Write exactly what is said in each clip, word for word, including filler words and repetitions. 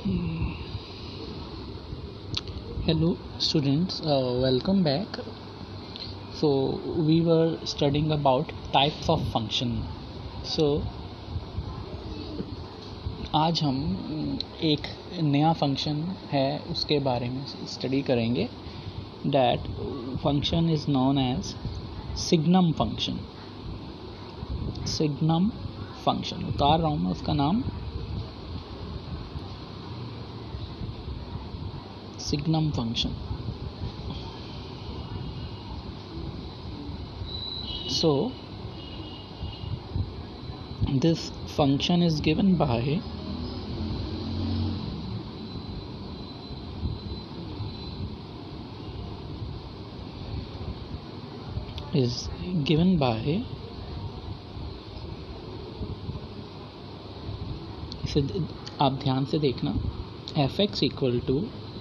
Hello students, uh, welcome back. So we were studying about types of function. So आज हम एक नया function है उसके बारे में स्टडी करेंगे. That function is known as signum function. signum function उतार रहा हूँ मैं उसका नाम. signum function. So this function is given by is given by इसे आप ध्यान से देखना. एफ एक्स इक्वल टू,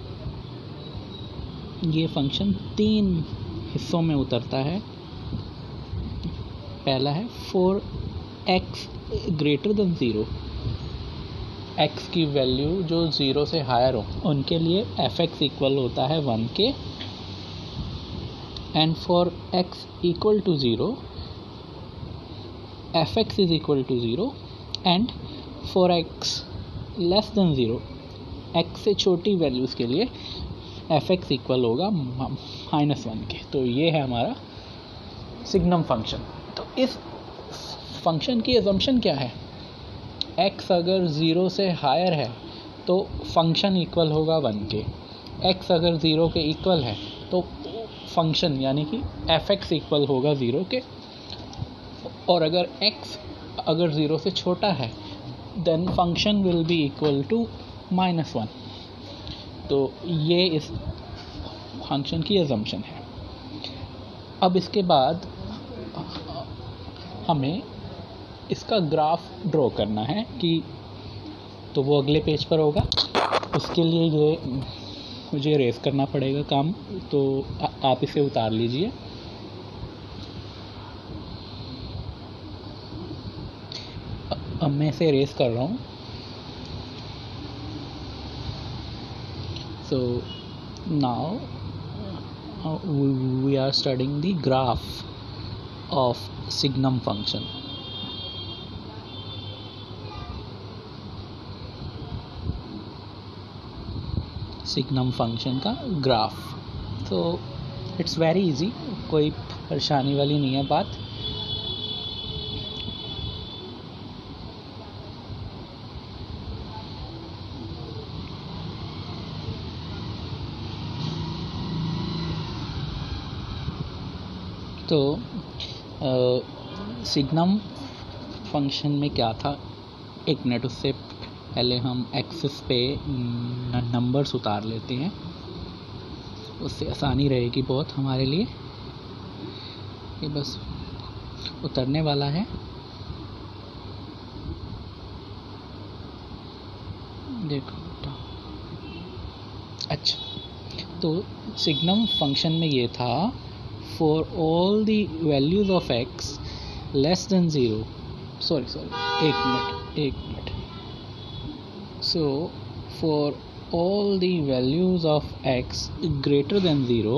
ये फंक्शन तीन हिस्सों में उतरता है. पहला है four X greater than zero. X की वैल्यू जो ज़ीरो से हायर हो उनके लिए एफ एक्स इक्वल होता है वन के. And for X equal to zero F X is equal to zero. And for X less than zero, X से छोटी वैल्यूज़ के लिए एफ एक्स इक्वल होगा माइनस वन के. तो ये है हमारा सिग्नम फंक्शन. तो इस फंक्शन की अजम्पशन क्या है? एक्स अगर ज़ीरो से हायर है तो फंक्शन इक्वल होगा वन के. एक्स अगर ज़ीरो के इक्वल है तो फंक्शन यानी कि एफ एक्स इक्वल होगा ज़ीरो के. और अगर एक्स अगर ज़ीरो से छोटा है then function will be equal to minus one. तो ये इस फंक्शन की अजम्पशन है. अब इसके बाद हमें इसका ग्राफ ड्रॉ करना है कि तो वो अगले पेज पर होगा. उसके लिए ये मुझे रेस करना पड़ेगा काम. तो आ, आप इसे उतार लीजिए. अब मैं इसे रेस कर रहा हूँ. So now uh, we are studying the graph of signum function. signum function का ग्राफ. तो इट्स वेरी इजी, कोई परेशानी वाली नहीं है बात. तो सिग्नम फंक्शन में क्या था, एक मिनट उससे पहले हम एक्सिस पे नंबर्स उतार लेते हैं. उससे आसानी रहेगी बहुत हमारे लिए. ये बस उतरने वाला है. देखो अच्छा, तो सिग्नम फंक्शन में ये था for all the values of x less than zero. sorry sorry एक मिनट एक minute so for all the values of x greater than zero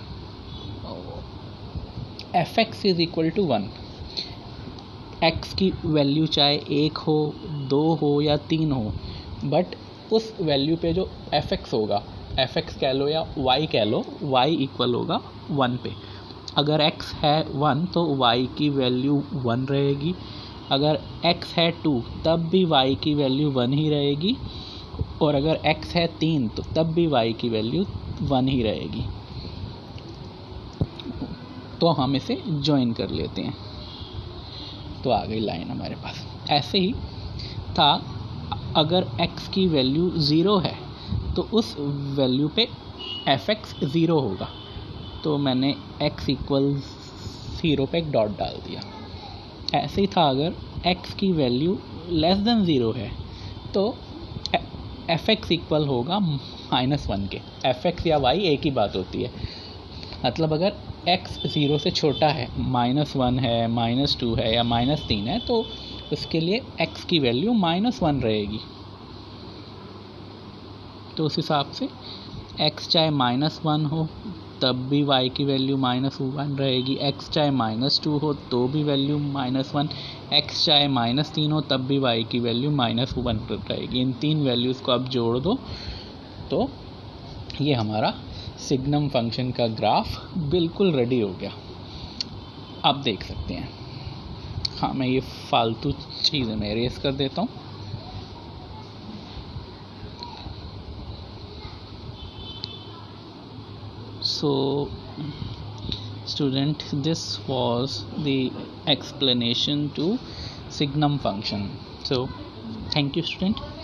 fx is equal to one. x की value चाहे एक हो, दो हो या तीन हो, बट उस वैल्यू पे जो fx होगा, fx कह लो या y कह लो, y इक्वल होगा वन पे. अगर x है वन तो y की वैल्यू वन रहेगी. अगर x है टू तब भी y की वैल्यू वन ही रहेगी. और अगर x है तीन तो तब भी y की वैल्यू वन ही रहेगी. तो हम इसे ज्वाइन कर लेते हैं. तो आ गई लाइन हमारे पास. ऐसे ही था, अगर x की वैल्यू ज़ीरो है तो उस वैल्यू पे fx ज़ीरो होगा. तो मैंने x इक्वल ज़ीरो पे एक डॉट डाल दिया. ऐसे ही था, अगर x की वैल्यू लेस देन ज़ीरो है तो एफ एक्स इक्वल होगा माइनस वन के. एफ एक्स या y एक ही बात होती है. मतलब अगर x ज़ीरो से छोटा है, माइनस वन है, माइनस टू है या माइनस तीन है, तो उसके लिए x की वैल्यू माइनस वन रहेगी. तो उस हिसाब से x चाहे माइनस वन हो तब भी y की वैल्यू माइनस वन रहेगी, x चाहे माइनस टू हो तो भी वैल्यू माइनस वन, x चाहे माइनस तीन हो तब भी y की वैल्यू माइनस वन रहेगी। इन तीन वैल्यूज़ को आप जोड़ दो तो ये हमारा सिग्नम फंक्शन का ग्राफ बिल्कुल रेडी हो गया। आप देख सकते हैं। हाँ, मैं ये फालतू चीज़ें मैं इरेज कर देता हूँ। So student, this was the explanation to signum function. So thank you student.